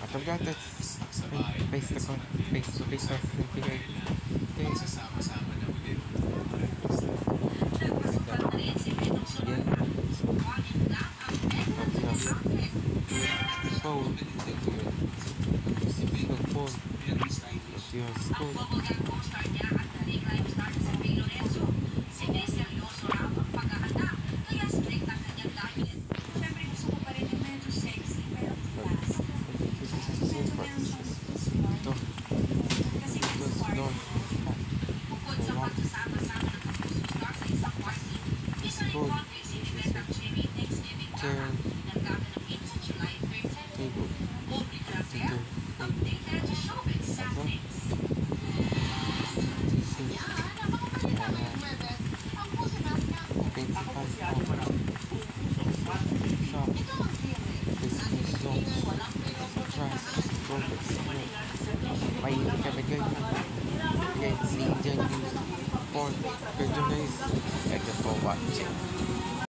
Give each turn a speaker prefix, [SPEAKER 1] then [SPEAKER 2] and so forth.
[SPEAKER 1] Kapag that's based ako, face off ng Pinoy. Okay.
[SPEAKER 2] Magsasama-sama na ulit.
[SPEAKER 1] Yan. Phone. Phone. Your school. Ito. School. Turn. Table. Mainit kami guys, si Indian news porn. Good guys, thank you for watching.